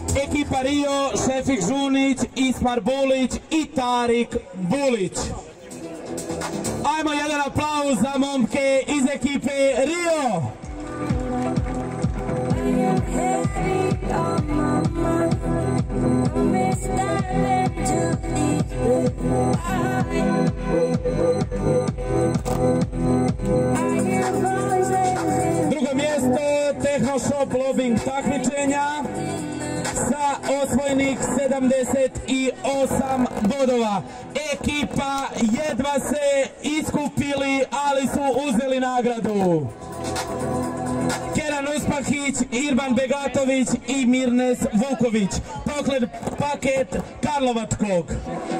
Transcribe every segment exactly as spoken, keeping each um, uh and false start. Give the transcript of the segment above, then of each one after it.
Ekipa Rio, Šefik Žunić, Ismar Bulić i Tarik Bulić. Ajmo jedan aplauz za momke iz ekipe Rio. Drugo mjesto, Tehno Shop Blobbing takmičenja sa osvojenih sedamdeset osam bodova. Ekipa jedva se iskupili, ali su uzeli nagradu. Keran Uspahić, Irban Begatović i Mirnes Vuković. Poklon paket Karlovačkog.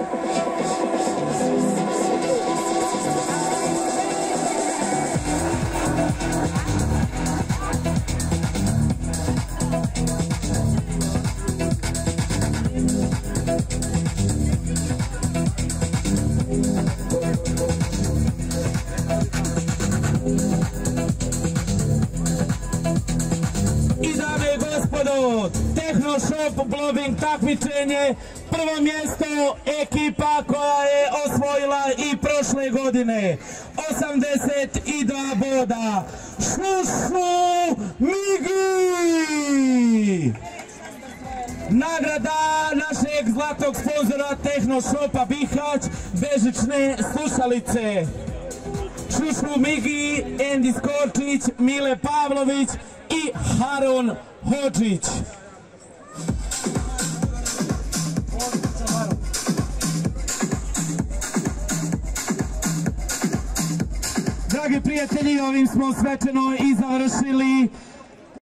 Tehno Shop Blobbing takmičenje, prvo mjesto ekipa koja je osvojila i prošle godine, osamdeset dva boda, ŠUŠU MIGI! Nagrada našeg zlatog sponzora Tehno Shopa Bihać, bežične slušalice. ŠUŠU MIGI, Endi Skorčić, Mile Pavlović i Harun Hodžić. Dragi prijatelji, ovim smo svečano i završili